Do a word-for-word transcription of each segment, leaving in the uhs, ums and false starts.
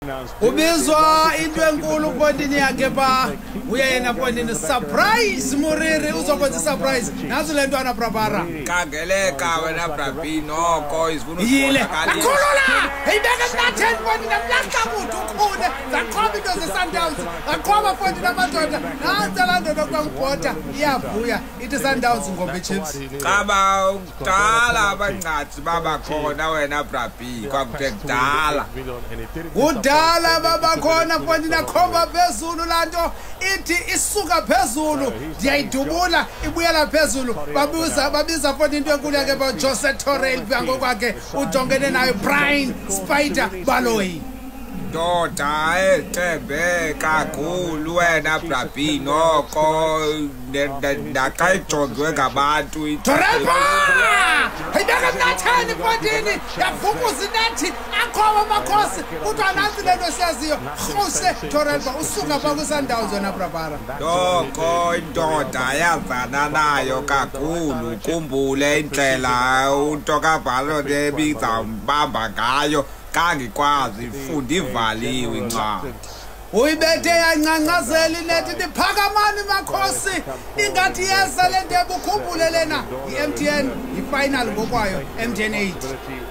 ubizwa into enkulu pondini yakhe ba uyena pondini surprise Muriri uzokwenza surprise nazo le ntwana Brabara kangeleka wena Brabi noko izifuna yile akhulula eyibeka ten pondini amlahla kuthi ukhune zaqhoba into zeSundowns aqhoba pondini amadoda nanza la ndoda kwangibhoda iyavuya ithi Sundowns ngombe chips qaba udala abanqathi baba khona wena Brabi kwakuthe kudala udala baba khona pondini akhomba phezulu lanto ithi isuka phezulu ndiyayidubula ibuyela phezulu babuza babiza pondini into enkulu yakhe ba Jose Torrell ngokwakhe ujongene nayo Brian Spider Baloyi doda ethembe kakhulu wena Brabi noko ndakayijongwe ngabantu Torrell ayibeka mnathani pondini yavukuza inathi akhoba amakhosi kuthiwa nansi le nto siyaziyo Jose Torrell usuka pha kwiSundowns wena Brabara noko indoda yazana nayo kakhulu kumbule indlela uNtokabhalo nebiza mbamba ngayo kangikwazi ifunda ivaliwe incwadi uyibethe yancancazela inethi ndiphakamani makhosi ingathi yeza le nto ukukhumbule lena i-M T N i-final ngokwayo M T N eight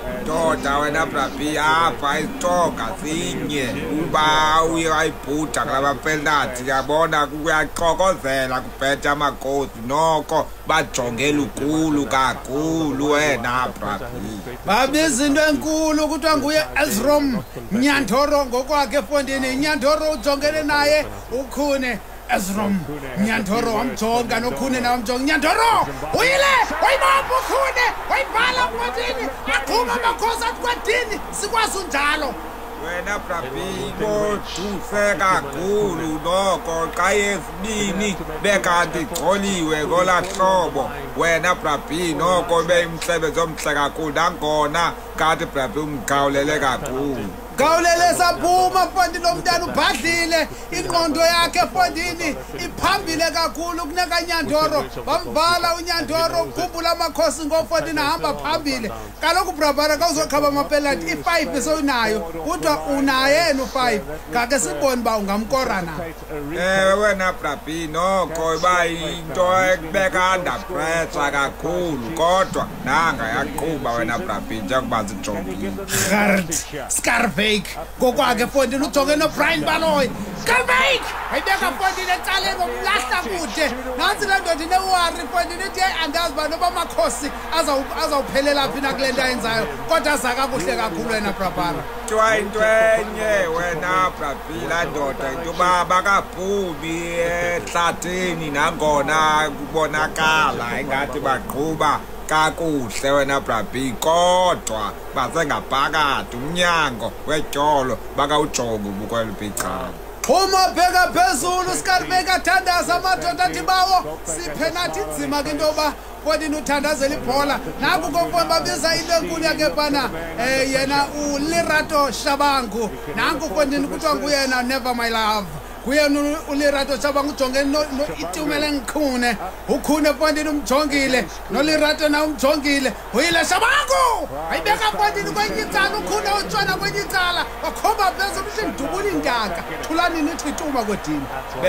doda wena Brabi apha isitoka sinye uba uyayibhuda kulaba penalty yabona kuyaxokozela kubhethe amakhosi noko bajongela ukulu kakhulu wena Brabi babiza into enkulu kuthiwa nguye Ezrom Nyandoro ngokwakhe efondini Nyandoro ujongene naye ukhune Ezrom Nyandoro wamjonga nokhune nawe mjonga Nyandoro uyile wayibamba ukhune wayibhala pondini aqhuma amakhosi akwedini sikwazi unjalo wena Brabi boduse kakhulu noko xa yesibini bekanti igcoliwe ngola hlobo wena Brabi noko beyimsebenzi omhle kakhulu nangona kanti Brabi umkhawulele kakhulu gawulele saphuma pondini lomntana ubhadlile ingqondo yakhe pondini iphambile kakhulu kuneka Nyandoro bambhala uNyandoro ukhumbula amakhosi ngofondini ahamba phambili kaloku Brabara kawuzokhaba amapenalty i-five sowunayo kuthiwa unayena u-five ngake sibone uba ungamkora na ewe wena Brabi noko iba into ekubeka under pressure kakhulu kodwa nanga yaqhuba wena Brabi njengoba zijongile Gert Scarpe ngokwakhe fondini ujonge noBrian Baloyi Scarbeck ayibeka fondini ecaleni umlahla kude nansi le ndoda inewari fondini ithi andazi uba noba amakhosi azawuphelela phi na kule nto ayenzayo kodwa aza kakuhle kakhulu wena Brabara kuthiwa into enye wena Brabi laa ndoda into uba bakaphumi ehlathini nangona kubonakala ingathi baqhuba kakuhle wena Brabi kodwa basengaphakathi umnyango wetyolo bakawujonga ubukwelo bicala phuma bheka phezulu Scarbeck athandaza amadoda athi bawo siphe nathi nzima ke into yoba pondini uthandazela ibhola naku komfoni babiza into enkulu yakhe phana um yena uLerato Shabangu nanku pondini kuthiwa nguyena Never My Love kuyena uLerato Shabangu ujongene itumele ngikhune ukhune pondini umjongile noLerato na umjongile uyile Shabangu ayibeka pondini kwenye icala ukhune utshwana kwenye icala wakhomba phezulu uthi ngidubula inkaka thulani nithi ituma kwedini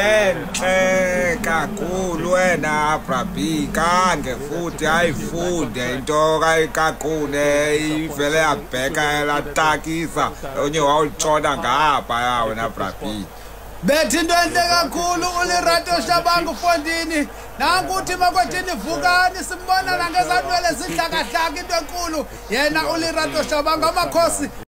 benhle kakhulu wena Brabi kange futhi ayifunde into kayikaqune ivele yabheka yalatakisa onye wawutshona ngapha wena Brabi bethi into enhle kakhulu uLerato Shabangu fondini nankuthi makwedini vukani simbona nangezanwele zidlakahlaka into enkulu yena uLerato Shabangu amakhosi